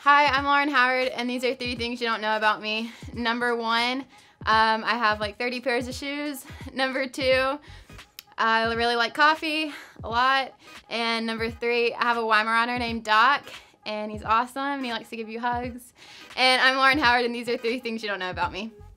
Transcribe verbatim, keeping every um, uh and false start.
Hi, I'm Lauren Howard, and these are three things you don't know about me. Number one, um, I have like thirty pairs of shoes. Number two, I really like coffee a lot. And number three, I have a Weimaraner named Doc, and he's awesome, and he likes to give you hugs. And I'm Lauren Howard, and these are three things you don't know about me.